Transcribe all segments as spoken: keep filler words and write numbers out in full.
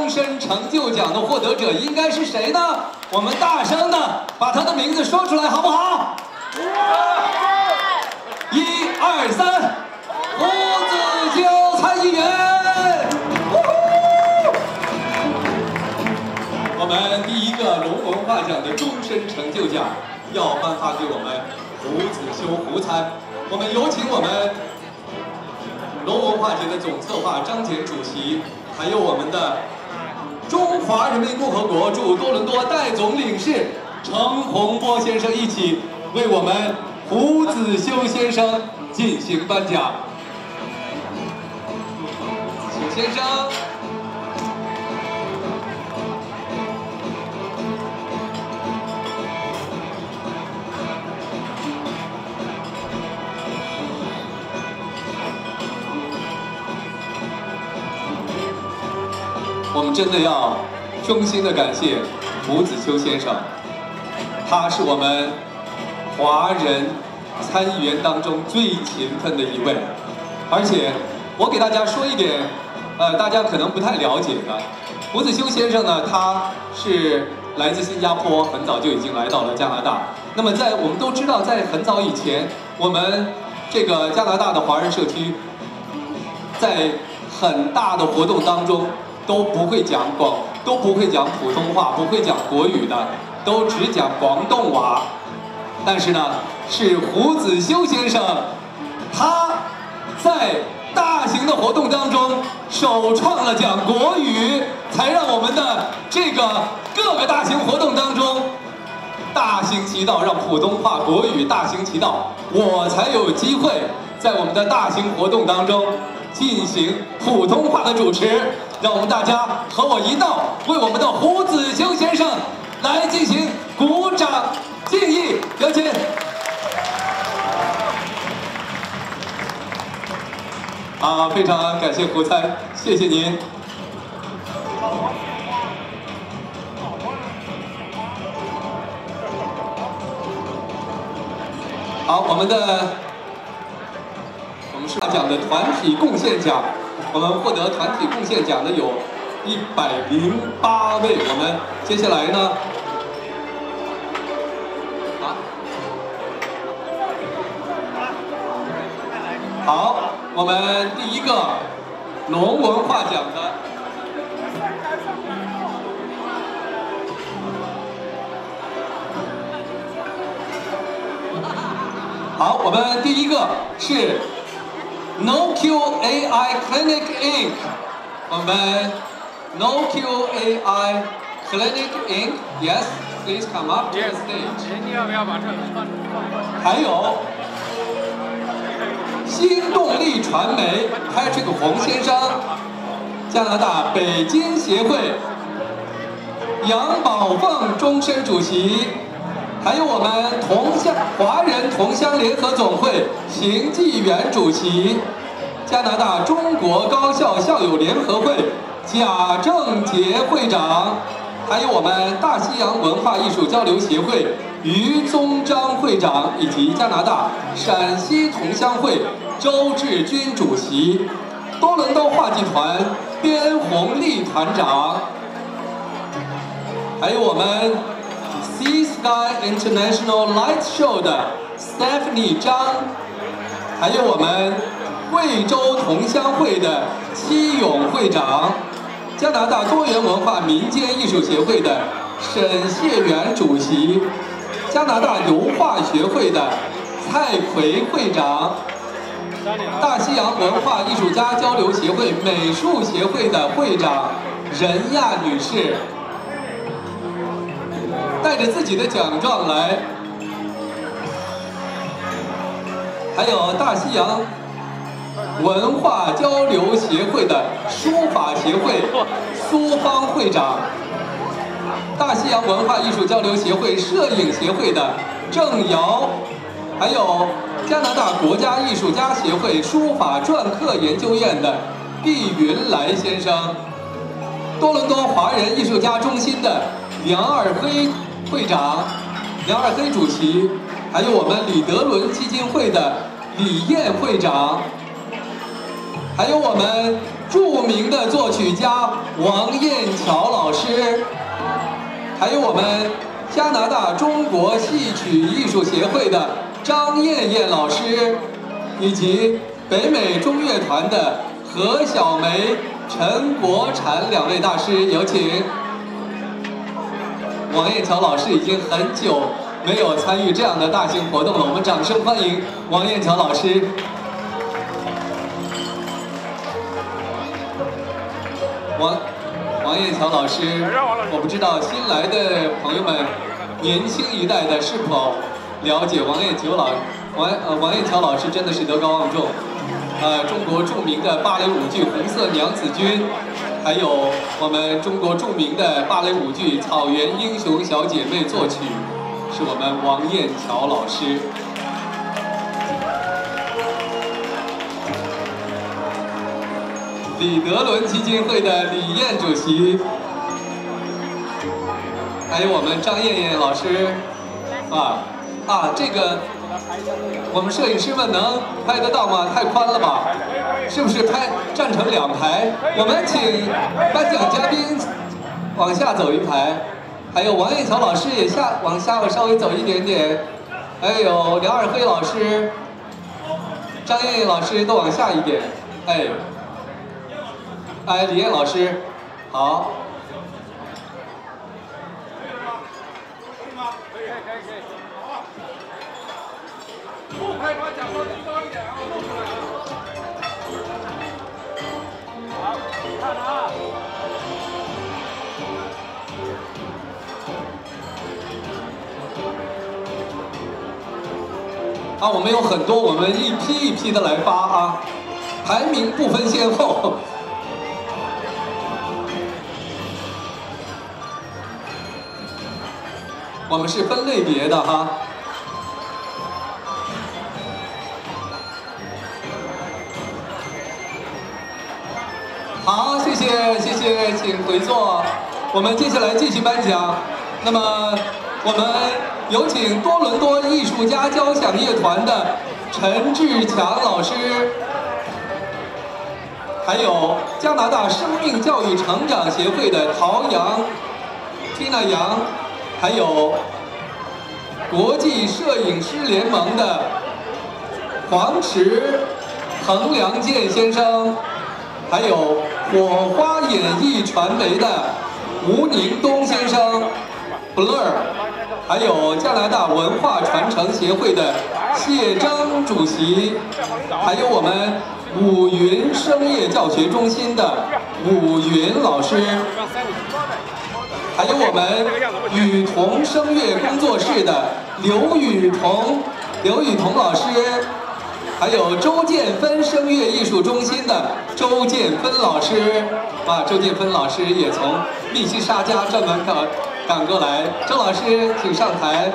身成就奖的获得者应该是谁呢？我们大声的把他的名字说出来，好不好？一二三，胡子修参议员。我们第一个龙文化奖的终身成就奖要颁发给我们胡子修胡参。我们有请我们龙文化节的总策划张謇主席，还有我们的中华人民共和国驻多伦多代总领事程洪波先生一起为我们胡子修先生进行颁奖。修先生。我们真的要衷心的感谢胡子修先生，他是我们华人参议员当中最勤奋的一位。而且我给大家说一点，呃，大家可能不太了解的，胡子修先生呢，他是来自新加坡，很早就已经来到了加拿大。那么在我们都知道，在很早以前，我们这个加拿大的华人社区，在很大的活动当中，都不会讲广，都不会讲普通话，不会讲国语的，都只讲广东话。但是呢，是胡子修先生，他在大型的活动当中首创了讲国语，才让我们的这个各个大型活动当中大行其道，让普通话、国语大行其道，我才有机会在我们的大型活动当中进行普通话的主持。让我们大家和我一道为我们的胡子修先生来进行鼓掌敬意，有请。啊，非常感谢胡参，谢谢您。好，我们的我们是讲的团体贡献奖。我们获得团体贡献奖的有一百零八位。我们接下来呢，啊，好，我们第一个龙文化奖的，好，我们第一个是No Q A I Clinic Incorporated 我们 No Q A I Clinic Incorporated Yes, please come up to the stage. 你要不要把这个放放过去？ 还有新动力传媒 Patrick 洪先生，加拿大北京协会杨宝凤终身主席，还有我们同乡华人同乡联合总会邢继元主席，加拿大中国高校校友联合会贾正杰会长，还有我们大西洋文化艺术交流协会于宗章会长，以及加拿大陕西同乡会周志军主席，多伦多话剧团边红丽团长，还有我们 Sea Sky International Light Show 的 Stephanie 张，还有我们贵州同乡会的戚勇会长，加拿大多元文化民间艺术协会的沈谢元主席，加拿大油画学会的蔡奎会长，大西洋文化艺术家交流协会美术协会的会长任亚女士，带着自己的奖状来，还有大西洋文化交流协会的书法协会苏芳会长，大西洋文化艺术交流协会摄影协会的郑瑶，还有加拿大国家艺术家协会书法篆刻研究院的毕云来先生，多伦多华人艺术家中心的梁二黑会长、梁二黑主席，还有我们李德伦基金会的李燕会长，还有我们著名的作曲家王燕桥老师，还有我们加拿大中国戏曲艺术协会的张燕燕老师，以及北美中乐团的何小梅、陈国婵两位大师，有请。王燕桥老师已经很久没有参与这样的大型活动了，我们掌声欢迎王燕桥老师。王王燕桥老师，我不知道新来的朋友们，年轻一代的是否了解王燕桥老王呃王燕桥老师真的是德高望重，呃，中国著名的芭蕾舞剧《红色娘子军》，还有我们中国著名的芭蕾舞剧《草原英雄小姐妹》作曲，是我们王燕桥老师。李德伦基金会的李燕主席，还有我们张燕燕老师，啊啊，这个我们摄影师们能拍得到吗？太宽了吧？是不是拍站成两排？我们请颁奖嘉宾往下走一排，还有王燕桥老师也下往下稍微走一点点，还有梁尔辉老师、张燕燕老师都往下一点，哎。哎，李燕老师，好。 可以可以可以。好。后排把奖状递高一点啊，露出来啊。好，看了啊。 啊，我们有很多，我们一批一批的来发啊，排名不分先后。我们是分类别的哈。好，谢谢谢谢，请回座。我们接下来继续颁奖。那么，我们有请多伦多艺术家交响乐团的陈志强老师，还有加拿大生命教育成长协会的陶阳、缇娜杨。还有国际摄影师联盟的黄池、彭良健先生，还有火花演艺传媒的吴宁东先生 ，Blur， 还有加拿大文化传承协会的谢征主席，还有我们武云声乐教学中心的武云老师。还有我们雨桐声乐工作室的刘雨桐、刘雨桐老师，还有周建芬声乐艺术中心的周建芬老师，啊，周建芬老师也从密西沙加专门赶赶过来，周老师请上台。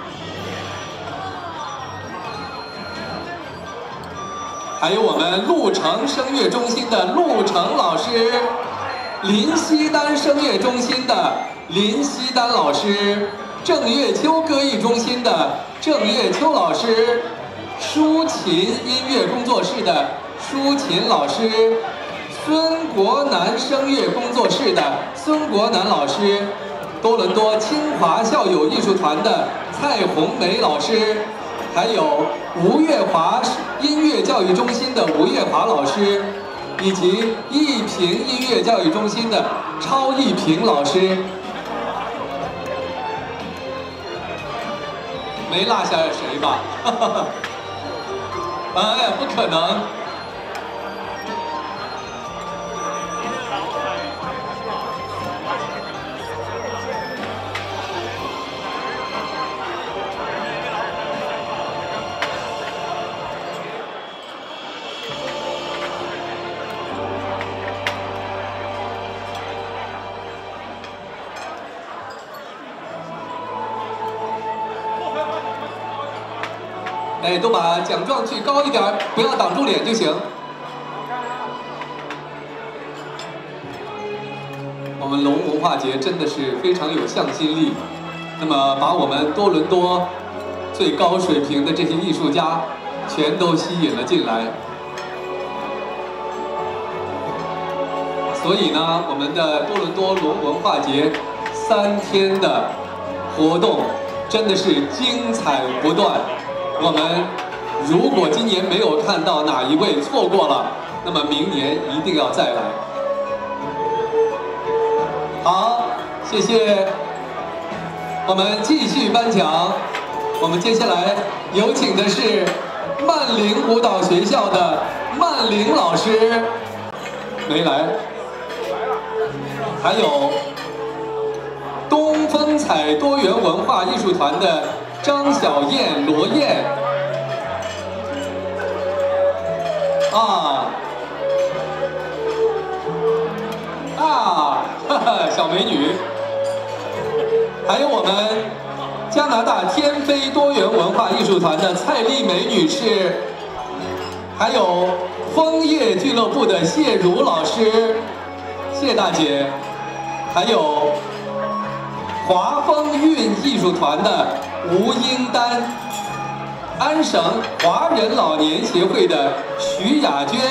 还有我们鹿城声乐中心的陆成老师。林西丹声乐中心的林西丹老师，郑月秋歌艺中心的郑月秋老师，舒琴音乐工作室的舒琴老师，孙国南声乐工作室的孙国南老师，多伦多清华校友艺术团的蔡红梅老师，还有吴月华音乐教育中心的吴月华老师。以及艺平音乐教育中心的超艺平老师，没落下谁吧？哎呀，不可能！哎，都把奖状举高一点，不要挡住脸就行。我们龙文化节真的是非常有向心力，那么把我们多伦多最高水平的这些艺术家全都吸引了进来。 所以呢，我们的多伦多龙文化节三天的活动真的是精彩不断。我们如果今年没有看到哪一位错过了，那么明年一定要再来。好，谢谢。我们继续颁奖。我们接下来有请的是曼玲舞蹈学校的曼玲老师，没来。还有东风采多元文化艺术团的张小燕、罗燕。啊啊，哈哈，小美女。还有我们加拿大天飞多元文化艺术团的蔡丽梅女士，还有枫叶俱乐部的谢茹老师，谢大姐，还有华风韵艺术团的吴英丹，安省华人老年协会的徐雅娟，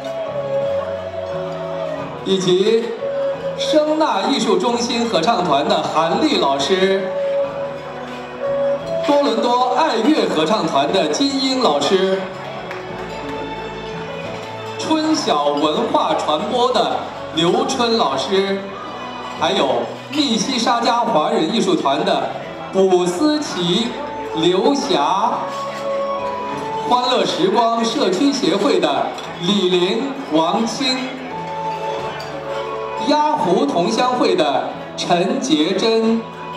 以及声纳艺术中心合唱团的韩丽老师，多伦多爱乐合唱团的金英老师，春晓文化传播的刘春老师，还有密西沙加华人艺术团的卜思琪、刘霞，欢乐时光社区协会的李玲、王清，鸭湖同乡会的陈洁珍，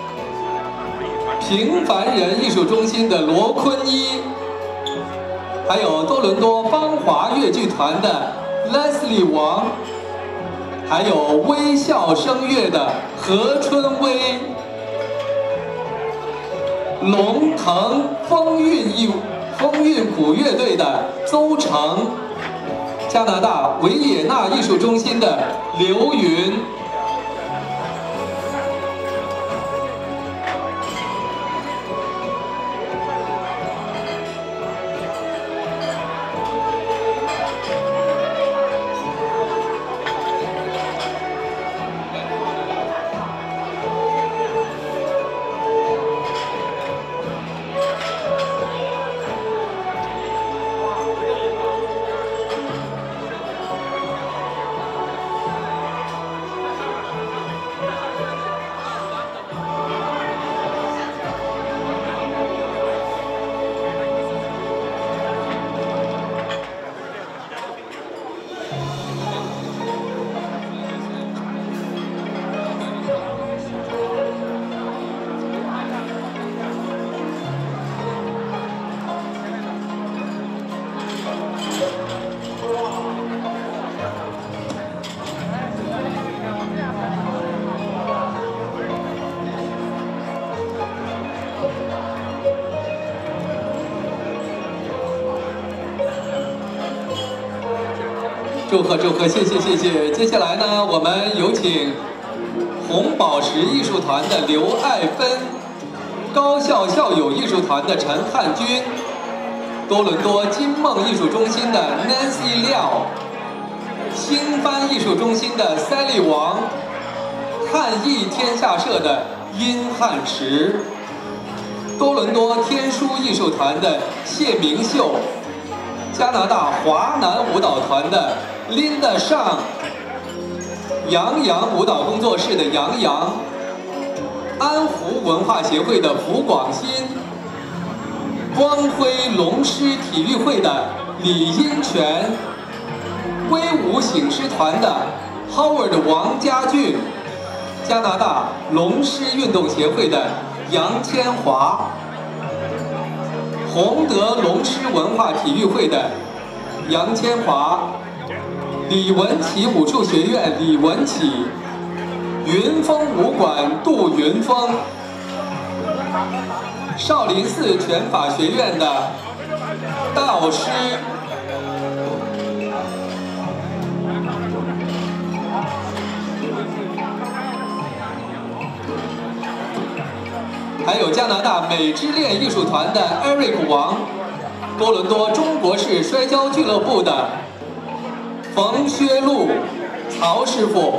平凡人艺术中心的罗坤一，还有多伦多芳华乐剧团的 Leslie 王，还有微笑声乐的何春薇，龙腾风韵艺风韵鼓乐队的邹成，加拿大维也纳艺术中心的刘云。祝贺祝贺，谢谢谢谢。接下来呢，我们有请红宝石艺术团的刘爱芬，高校校友艺术团的陈汉军，多伦多金梦艺术中心的 Nancy 廖，新帆艺术中心的 Sally 王，汉艺天下社的殷汉池，多伦多天书艺术团的谢明秀，加拿大华南舞蹈团的Linda 上，杨洋舞蹈工作室的杨洋，安湖文化协会的胡广新，光辉龙狮体育会的李英全，威武醒狮团的 Howard 王家俊，加拿大龙狮运动协会的杨千华，洪德龙狮文化体育会的杨千华，李文启武术学院李文启，云峰武馆杜云峰，少林寺拳法学院的道师，还有加拿大美之恋艺术团的 Eric 王，多伦多中国式摔跤俱乐部的冯薛路、 曹师傅。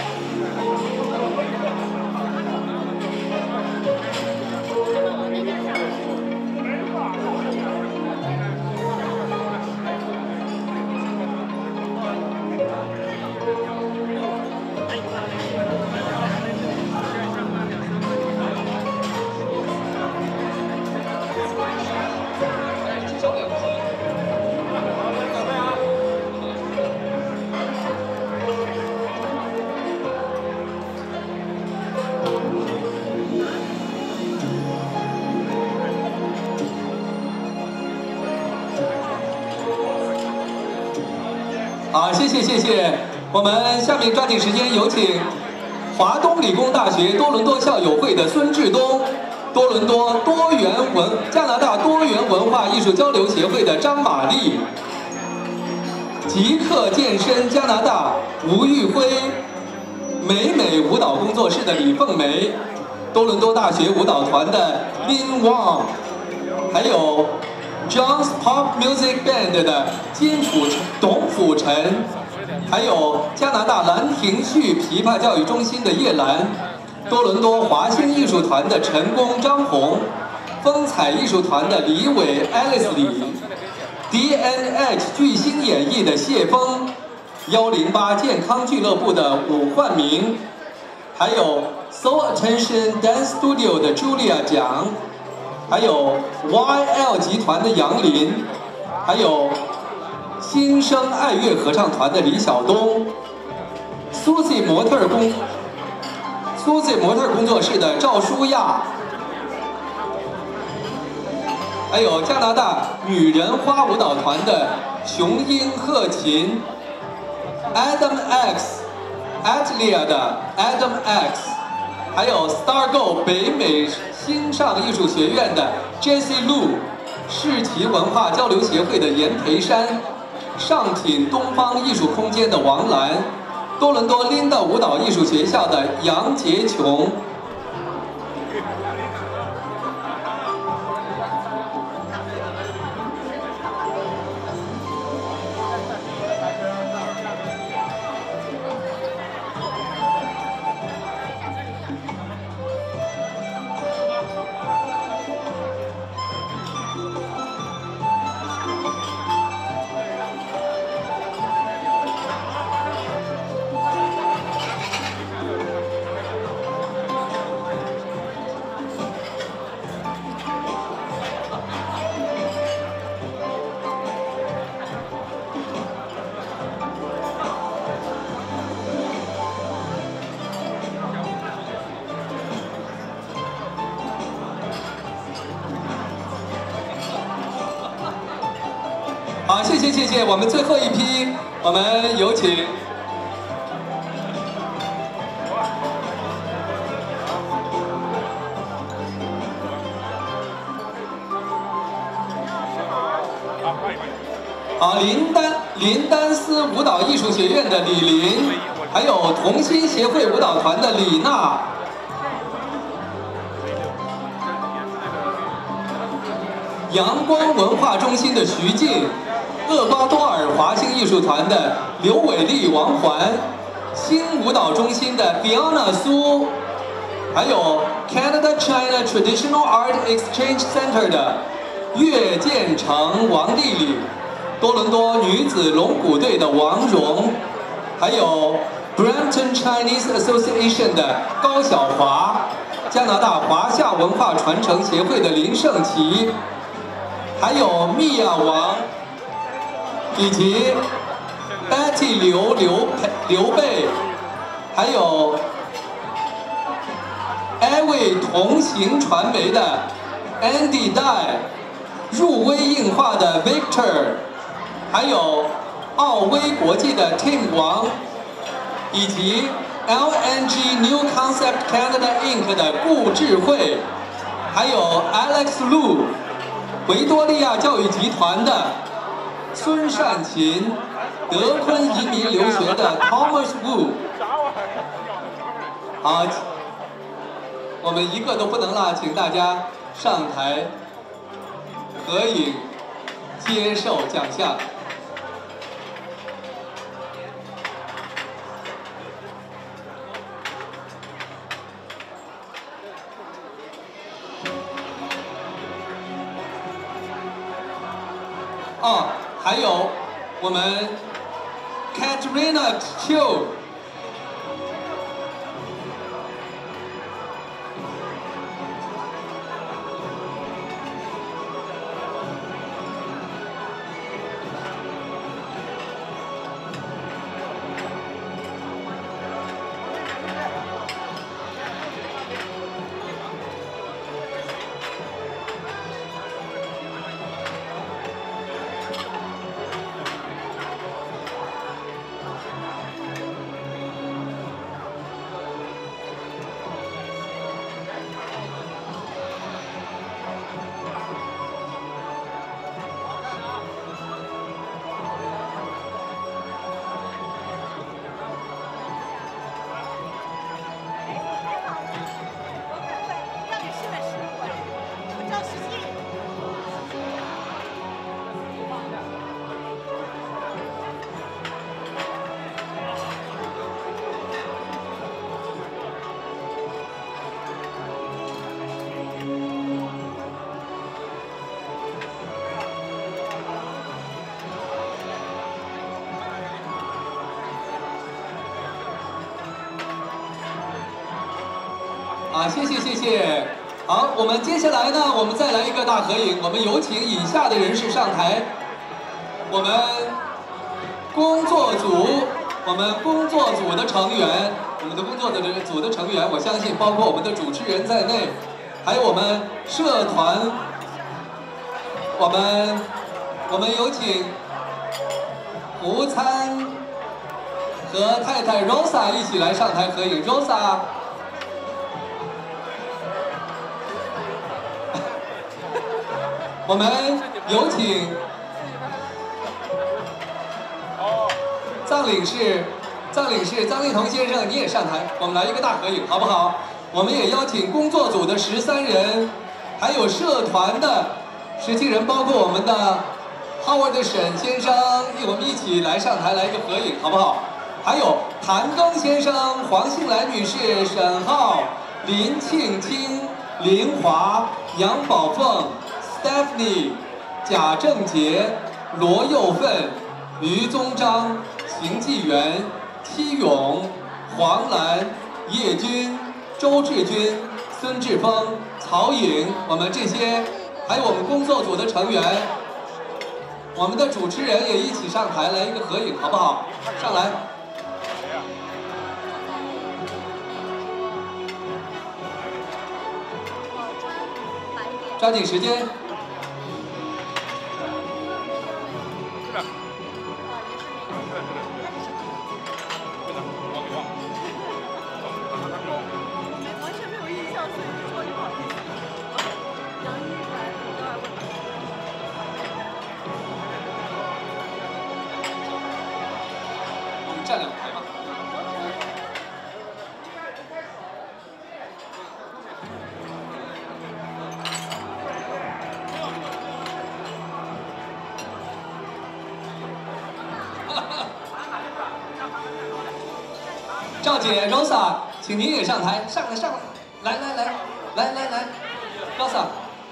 好，谢谢谢谢。我们下面抓紧时间有请华东理工大学多伦多校友会的孙志东，多伦多多元文加拿大多元文化艺术交流协会的张玛丽，极客健身加拿大吴玉辉，美美舞蹈工作室的李凤梅，多伦多大学舞蹈团的 Lin Wang， 还有 John's Pop Music Band 的金辅董辅臣，还有加拿大兰亭序琵琶教育中心的叶兰，多伦多华星艺术团的陈工张红，风采艺术团的李伟 Alice 李 ，D N H 巨星演艺的谢峰，幺零八健康俱乐部的武焕明，还有 Soul Attention Dance Studio 的 Julia 蒋。还有 Y L 集团的杨林，还有新生爱乐合唱团的李晓东 ，Susie 模特工 ，Susie 模特工作室的赵舒亚，还有加拿大女人花舞蹈团的雄鹰鹤琴 ，Adam X，Atlia 的 Adam X， 还有 StarGo 北美新上艺术学院的 Jessie Lu， 世奇文化交流协会的严培山，上品东方艺术空间的王兰，多伦多 Linda 舞蹈艺术学校的杨杰琼。好，谢谢谢谢，我们最后一批，我们有请好林丹林丹斯舞蹈艺术学院的李林，还有同心协会舞蹈团的李娜。阳光文化中心的徐静，厄瓜多尔华星艺术团的刘伟丽、王环，新舞蹈中心的 Fiona 苏，还有 Canada China Traditional Art Exchange Center 的岳建成、王丽丽，多伦多女子龙鼓队的王蓉，还有 Brampton Chinese Association 的高晓华，加拿大华夏文化传承协会的林胜奇。还有蜜亚王，以及 Betty 刘刘刘备，还有 Avi 同行传媒的 Andy 戴，入微映画的 Victor， 还有奥威国际的 Tim 王，以及 L N G New Concept Canada Incorporated 的顾智慧，还有 Alex Lu。维多利亚教育集团的孙善琴，德昆移民留学的 Thomas Wu。好，我们一个都不能落，请大家上台合影，接受奖项。 还有我们 Katrina Chiu。 啊，谢谢谢谢。好，我们接下来呢，我们再来一个大合影。我们有请以下的人士上台。我们工作组，我们工作组的成员，我们的工作的组的成员，我相信包括我们的主持人在内，还有我们社团，我们我们有请胡参和太太 Rosa 一起来上台合影。Rosa。 我们有请藏领事，藏领事张立彤先生，你也上台，我们来一个大合影，好不好？我们也邀请工作组的十三人，还有社团的十七人，包括我们的 Howard 沈先生，我们一起来上台来一个合影，好不好？还有谭庚先生、黄杏兰女士、沈浩、林庆清、林华、杨宝凤。 Stephanie、贾正杰、罗佑奋、于宗章、邢继元、戚勇、黄澜、叶军、周志军、孙志峰、曹颖，我们这些，还有我们工作组的成员，我们的主持人也一起上台来一个合影，好不好？上来。抓紧时间。 站两排吧。赵姐 Rosa， 请您也上台，上来上来，来来来，来来来 ，Rosa。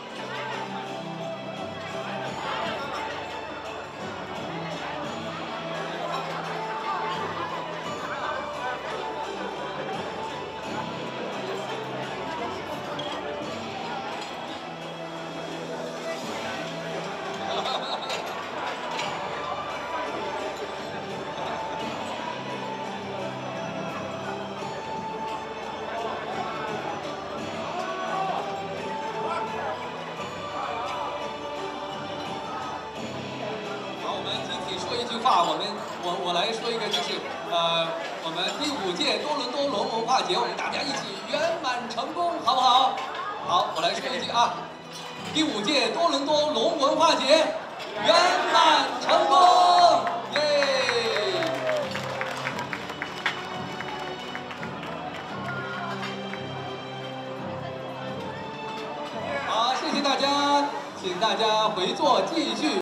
说一句话，我们我我来说一个，就是呃，我们第五届多伦多龙文化节，我们大家一起圆满成功，好不好？好，我来说一句啊，第五届多伦多龙文化节圆满成功，耶！好，谢谢大家，请大家回座继续。